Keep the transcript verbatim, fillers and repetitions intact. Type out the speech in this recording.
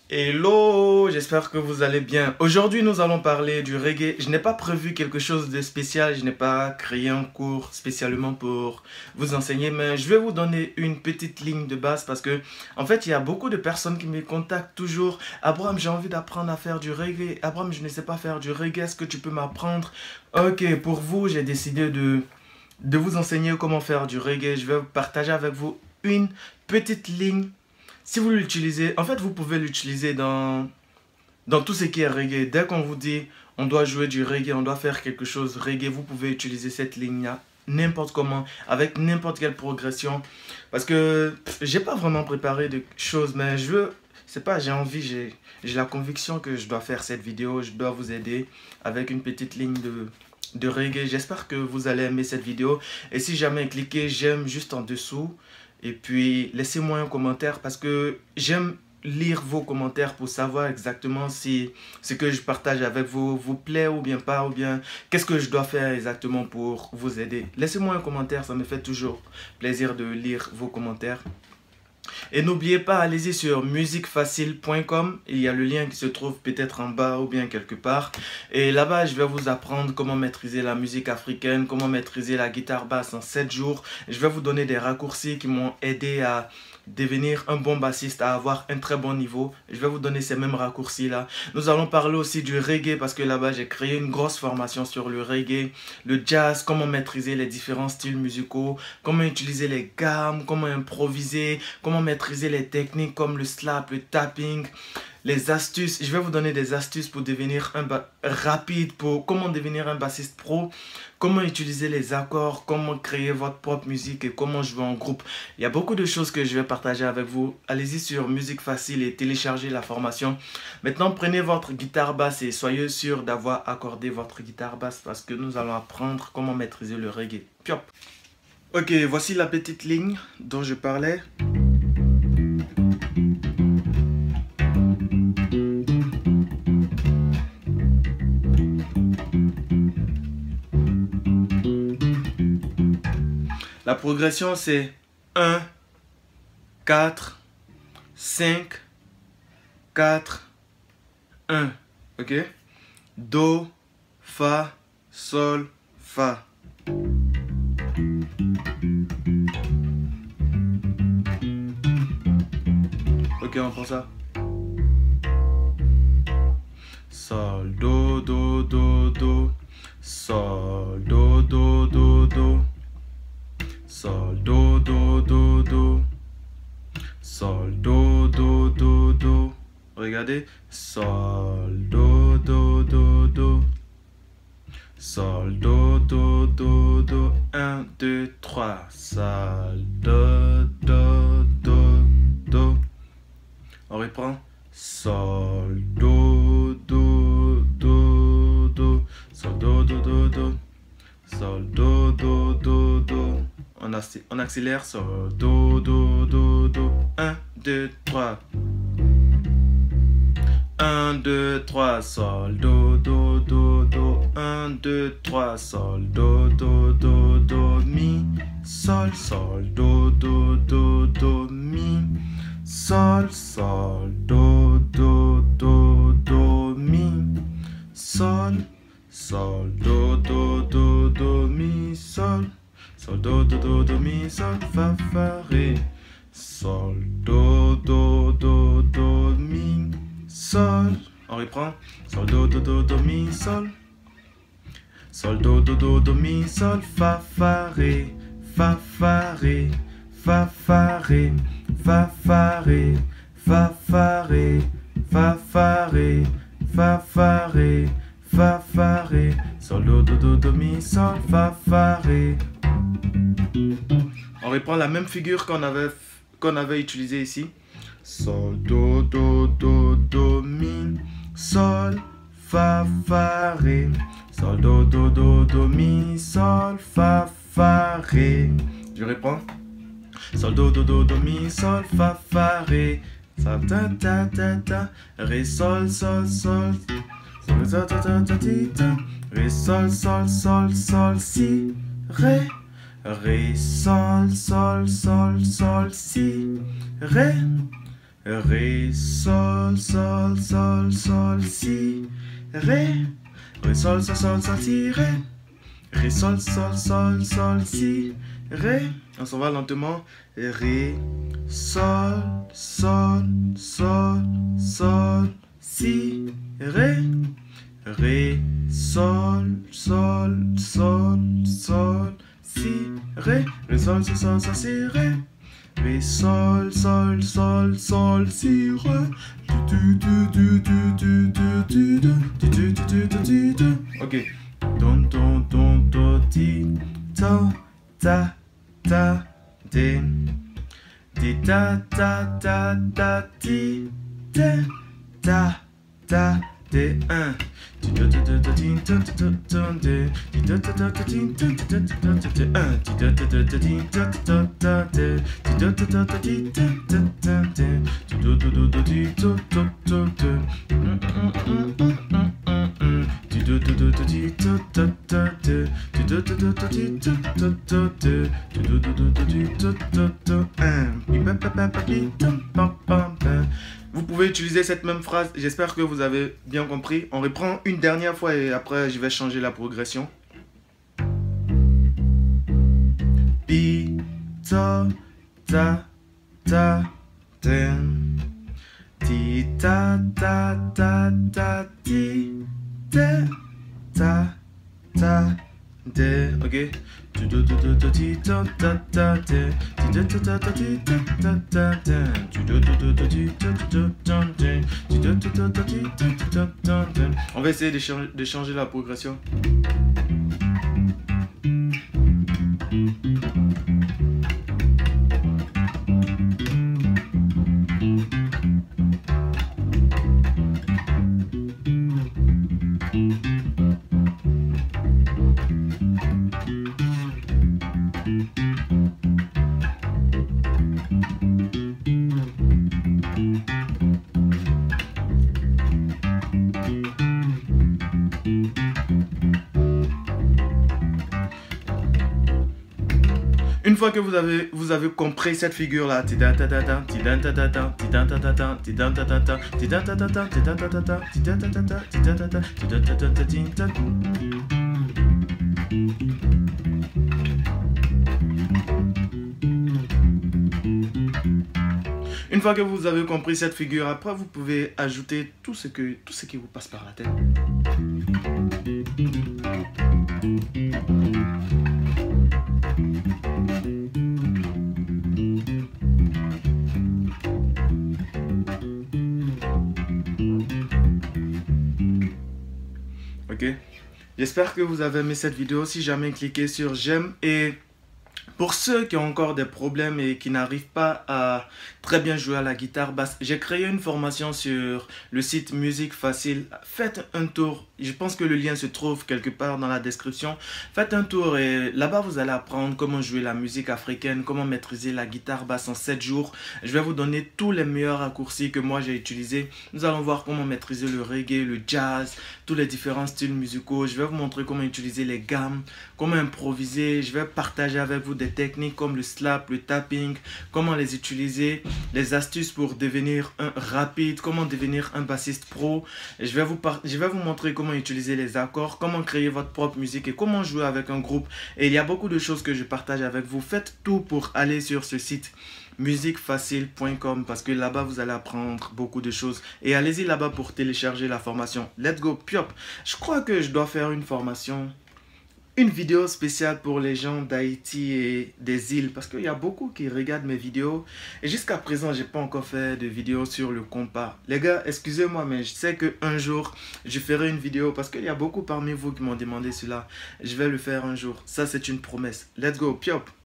Hello, j'espère que vous allez bien. Aujourd'hui, nous allons parler du reggae. Je n'ai pas prévu quelque chose de spécial, je n'ai pas créé un cours spécialement pour vous enseigner, mais je vais vous donner une petite ligne de base parce que, en fait, il y a beaucoup de personnes qui me contactent toujours. Abraham, j'ai envie d'apprendre à faire du reggae. Abraham, je ne sais pas faire du reggae, est-ce que tu peux m'apprendre? Ok, pour vous, j'ai décidé de, de vous enseigner comment faire du reggae. Je vais partager avec vous une petite ligne. Si vous l'utilisez, en fait, vous pouvez l'utiliser dans, dans tout ce qui est reggae. Dès qu'on vous dit, on doit jouer du reggae, on doit faire quelque chose reggae, vous pouvez utiliser cette ligne-là n'importe comment, avec n'importe quelle progression. Parce que j'ai pas vraiment préparé de choses, mais je veux, c'est pas, j'ai envie, j'ai j'ai la conviction que je dois faire cette vidéo, je dois vous aider avec une petite ligne de, de reggae. J'espère que vous allez aimer cette vidéo. Et si jamais cliquez j'aime juste en dessous. Et puis, laissez-moi un commentaire parce que j'aime lire vos commentaires pour savoir exactement si ce que je partage avec vous vous plaît ou bien pas, ou bien qu'est-ce que je dois faire exactement pour vous aider. Laissez-moi un commentaire, ça me fait toujours plaisir de lire vos commentaires. Et n'oubliez pas, allez-y sur musique facile point com, il y a le lien qui se trouve peut-être en bas ou bien quelque part. Et là-bas, je vais vous apprendre comment maîtriser la musique africaine, comment maîtriser la guitare basse en sept jours. Je vais vous donner des raccourcis qui m'ont aidé à devenir un bon bassiste, à avoir un très bon niveau. Je vais vous donner ces mêmes raccourcis là. Nous allons parler aussi du reggae parce que là-bas j'ai créé une grosse formation sur le reggae, le jazz, comment maîtriser les différents styles musicaux, comment utiliser les gammes, comment improviser, comment maîtriser les techniques comme le slap, le tapping, les astuces. Je vais vous donner des astuces pour devenir un ba rapide, pour comment devenir un bassiste pro, comment utiliser les accords, comment créer votre propre musique et comment jouer en groupe. Il y a beaucoup de choses que je vais partager avec vous. Allez-y sur Musique Facile et téléchargez la formation. Maintenant, prenez votre guitare basse et soyez sûr d'avoir accordé votre guitare basse parce que nous allons apprendre comment maîtriser le reggae. Piop. Ok, voici la petite ligne dont je parlais. La progression c'est un, quatre, cinq, quatre, un. Ok? Do, Fa, Sol, Fa. Ok, on prend ça. Sol, Do, Do, Do, Do. Sol, Do, Do, Do, Do. Sol, do, do, do, do. Sol, do, do, do, do. Regardez. Sol, do, do, do, do. Sol, do, do, do, do. un, deux, trois. Sol, do, do, do, do. On reprend. Sol, do, do, do, do. Sol, do, do, do, do. Sol, do, do, do, do. On, on accélère sur do, do, do, do. un, deux, trois. un, deux, trois. Sol, do, do, do, do. un, deux, trois. Sol, do, do, do, do. Mi, sol, sol, do, do, do, do. Mi, sol, sol, do, do, do, do. Mi, sol, sol, do, do, do, do. Mi, sol. Sol, do, do, do, do, mi, sol, fa, fa, ré. Sol, do, do, do, do, mi, sol. On reprend. Sol, do, do, do, do, mi, sol. Sol, do, do, do, do, mi, sol, fa, fa, ré. Fa, fa, ré. Fa, fa, ré. Fa, fa, ré. Fa, fa, ré. Fa, fa, ré. Fa, fa, ré. Fa, fa, ré. Sol, do, do, do, do, mi, sol, fa, fa, ré. On reprend la même figure qu'on avait, qu'on avait utilisée ici. Sol, do, do, do, do, mi, sol, fa, fa, ré. Sol, do, do, do, do, mi, sol, fa, fa, ré. Je reprends. Sol, do, do, do, do, mi, sol, fa, fa, ré. Sol, ta, ta, ta, ta. Ré, sol, sol, sol. Sol, ta, ta, ta, ta, ta. Ré, sol, sol, sol, sol, si, ré. Ré, sol, sol, sol, sol, si, ré. Ré, sol, sol, sol, sol, si, ré. Ré, sol, sol, sol, sol, si, ré. Ré, sol, sol, sol, sol, si, ré. On s'en va lentement. Ré, sol, sol, sol, sol, si, ré. Ré, sol, sol, sol, sol, si, ré. Ré, sol, sol, sol, sol, si, ré. Ré, sol, sol, sol, sol, si, ré. Ok. Don, don, don, do, ti, to, ta, ta, ti. Ti, ta, ta, ta, ta, ti, te, ta, ta, te, un. Ti, do, do, do, do, ti, do, do, do, do, de. Ti, do, do, do, do, ti, do, do, do, do, do, de, un. Ti, do, do, do, do, ti, do, do, do, do, de. Ti, do, do, do, do, ti, do, do, do, de. Ti, do, do, do, do, ti, do, do, do, de. Mm, mm, mm, mm, mm, mm, mm. Ti, do, do, do, do, ti, do, do, do, de. Ti, do, do, do, do, ti, do, do, do, de. Ti, do, do, do, do, ti, do, do, do, un. Pi, pa, pa, pa, pa, pi, tam, pam, pam, pam. Vous pouvez utiliser cette même phrase, j'espère que vous avez bien compris. On reprend une dernière fois et après je vais changer la progression. Pi, ta, ta, ta, ten. Ti, ta, ta, ta, ta, ti, te, ta, ta, de. Ok. Tu do do do do ti ta ta ta te. Ti do do do do ti ta ta ta te. Tu do do do do ti ta ta ta te. Tu do do do do ti ta ta ta te. On va essayer de changer, de changer la progression. Une fois que vous avez, vous avez compris cette figure-là, une fois que vous avez compris cette figure, après vous pouvez ajouter tout ce que, tout ce qui vous passe par la tête. Ok, j'espère que vous avez aimé cette vidéo. Si jamais, cliquez sur j'aime. Et pour ceux qui ont encore des problèmes et qui n'arrivent pas à très bien jouer à la guitare basse, j'ai créé une formation sur le site Musique Facile. Faites un tour, je pense que le lien se trouve quelque part dans la description. Faites un tour et là-bas vous allez apprendre comment jouer la musique africaine, comment maîtriser la guitare basse en sept jours. Je vais vous donner tous les meilleurs raccourcis que moi j'ai utilisés. Nous allons voir comment maîtriser le reggae, le jazz, tous les différents styles musicaux. Je vais vous montrer comment utiliser les gammes, comment improviser. Je vais partager avec vous des techniques comme le slap, le tapping, comment les utiliser, les astuces pour devenir un rapide, comment devenir un bassiste pro. Et je vais vous par... je vais vous montrer comment utiliser les accords, comment créer votre propre musique et comment jouer avec un groupe. Et il y a beaucoup de choses que je partage avec vous. Faites tout pour aller sur ce site musique facile point com parce que là-bas vous allez apprendre beaucoup de choses. Et allez-y là-bas pour télécharger la formation. Let's go, piop. Je crois que je dois faire une formation, une vidéo spéciale pour les gens d'Haïti et des îles parce qu'il y a beaucoup qui regardent mes vidéos et jusqu'à présent j'ai pas encore fait de vidéo sur le compas. Les gars, excusez-moi, mais je sais qu'un jour je ferai une vidéo parce qu'il y a beaucoup parmi vous qui m'ont demandé cela. Je vais le faire un jour, ça c'est une promesse. Let's go, piop.